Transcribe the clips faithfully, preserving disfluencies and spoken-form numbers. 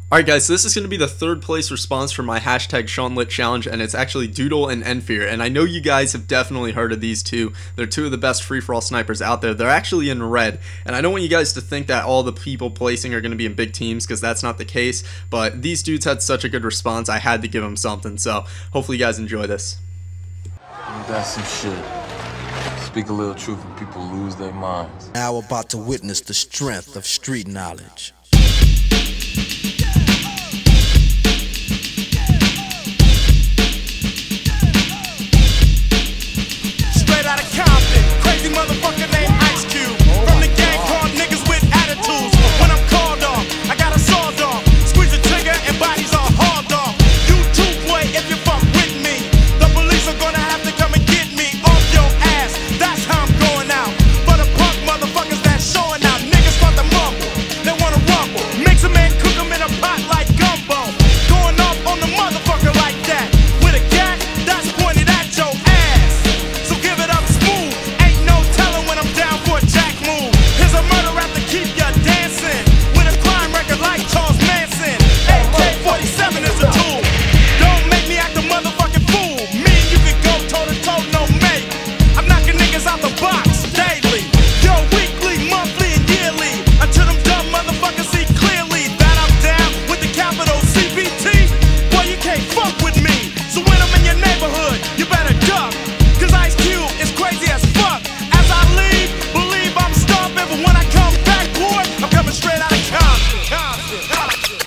Alright guys, so this is going to be the third place response for my hashtag SeanLit challenge, and it's actually Doodle and Enfear, and I know you guys have definitely heard of these two. They're two of the best free-for-all snipers out there. They're actually in red, and I don't want you guys to think that all the people placing are going to be in big teams, because that's not the case, but these dudes had such a good response, I had to give them something, so hopefully you guys enjoy this. That's some shit. Speak a little truth and people lose their minds. Now about to witness the strength of street knowledge. Straight out of Compton, crazy motherfucker named Ice Cube. From the gang called niggas with attitudes. When I'm called off, I got a sawed off. Squeeze the trigger and bodies are hauled off. You too, boy, if you fuck with me. The police are gonna have to come and get me off your ass. That's how I'm going out. For the punk motherfuckers that's showing out. Niggas start to mumble, they wanna rumble. Mix 'em and cook 'em in a pot like gumbo. Going off on the motherfucker like that. With a gat that's pointed at your ass. So give it up smooth. Ain't no telling when I'm down for a jack move. Here's a murder rap to keep ya dancing. With a crime record like Charles Manson. A K forty-seven is a tool. Don't make me act a motherfucking fool. Me and you could go toe to toe, no mate. I'm knocking niggas out the box daily. Yo, weekly, monthly, and yearly. Until them dumb motherfuckers see clearly that I'm down with the capital C B T. Boy, you can't fuck with me. So when I'm in your neighborhood, you better duck. Cause Ice Cube is crazy as fuck. As I leave, believe I'm stomping. But when I come back, boy, I'm coming straight out of Compton. Compton, Compton.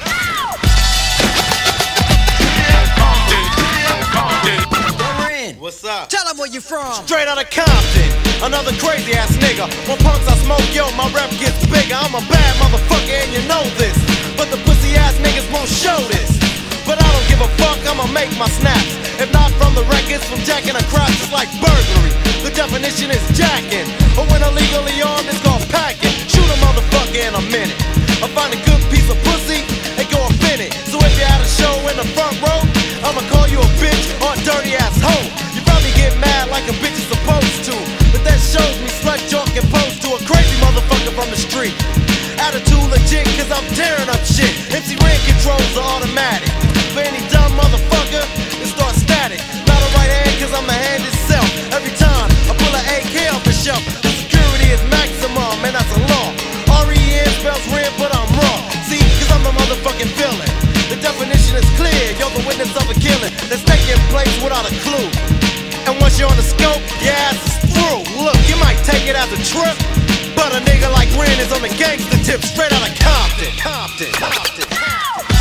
What's up? Tell them where you from. Straight out of Compton, another crazy ass nigga. When punks I smoke, yo, my rep gets bigger. I'm a bad motherfucker and you know this. But the pussy ass niggas won't show this. But I don't give a fuck, I'ma make my snaps. If not from the records, from jacking across, it's like burglary. The definition is jacking. Or when illegally armed, it's called packing. Shoot a motherfucker in a minute. I find a good piece of pussy and go up in it. So if you had a show in the front row, I'ma call you a bitch or a dirty ass hoe. You probably get mad like a bitch is supposed to. But that shows me slut joke and pose to a crazy motherfucker from the street. Attitude legit cause I'm tearing up shit. M C Ren controls are automatic. For any dumb motherfucker, it starts static. Not a right hand cause I'm the hand itself. Every time I pull an A K off the shelf, the security is maximum and that's a law. R E N spells Ren but I'm wrong. See, cause I'm the motherfucking villain. The definition is clear, you're the witness of a killing that's taking place without a clue. And once you're on the scope, your ass is through. Look, you might take it as a trip, but a nigga like Ren is on the gangster tip, straight out of Compton. Compton, Compton, Compton.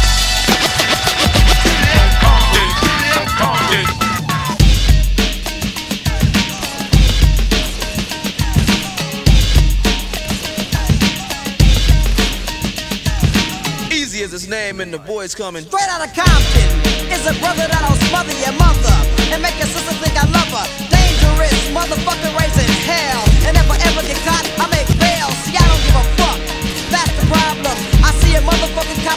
Easy as his name and the boys coming. Straight out of Compton is a brother that'll smother your mother and make your sister think I love her. Dangerous motherfucker raising hell, and if I ever get caught, I make bail. See, I don't give a fuck. That's the problem. I see a motherfucking